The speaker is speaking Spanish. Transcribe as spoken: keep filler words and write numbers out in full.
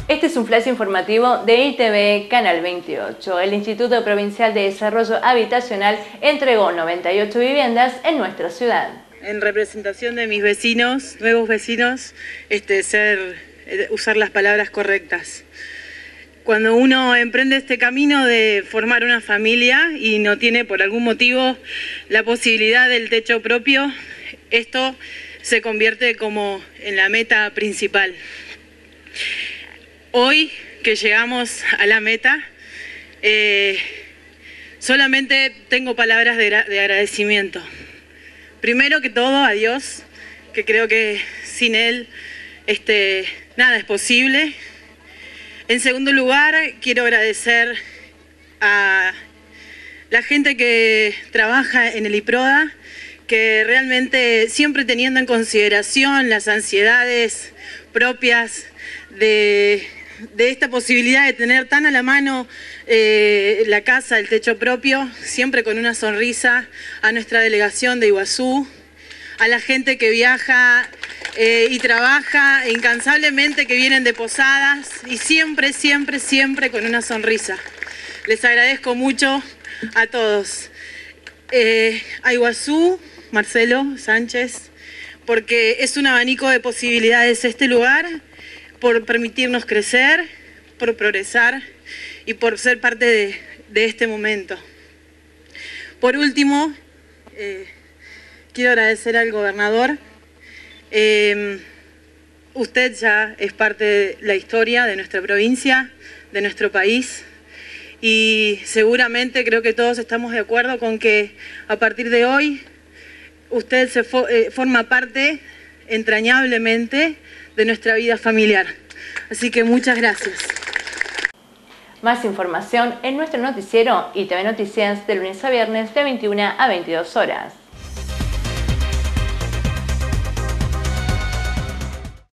Este es un flash informativo de I T V Canal veintiocho. El Instituto Provincial de Desarrollo Habitacional entregó noventa y ocho viviendas en nuestra ciudad. En representación de mis vecinos, nuevos vecinos, este, ser, usar las palabras correctas. Cuando uno emprende este camino de formar una familia y no tiene por algún motivo la posibilidad del techo propio, esto se convierte como en la meta principal. Hoy que llegamos a la meta, eh, solamente tengo palabras de, de agradecimiento. Primero que todo a Dios, que creo que sin Él este, nada es posible. En segundo lugar, quiero agradecer a la gente que trabaja en el IPRODA, que realmente siempre teniendo en consideración las ansiedades propias de, de esta posibilidad de tener tan a la mano eh, la casa, el techo propio, siempre con una sonrisa, a nuestra delegación de Iguazú, a la gente que viaja eh, y trabaja incansablemente, que vienen de Posadas y siempre, siempre, siempre con una sonrisa. Les agradezco mucho a todos. Eh, a Iguazú, Marcelo Sánchez, porque es un abanico de posibilidades este lugar, por permitirnos crecer, por progresar y por ser parte de, de este momento. Por último, eh, quiero agradecer al gobernador. Eh, usted ya es parte de la historia de nuestra provincia, de nuestro país, y seguramente creo que todos estamos de acuerdo con que a partir de hoy usted se fo eh, forma parte entrañablemente de nuestra vida familiar. Así que muchas gracias. Más información en nuestro noticiero I T V Noticias de lunes a viernes de veintiuna a veintidós horas.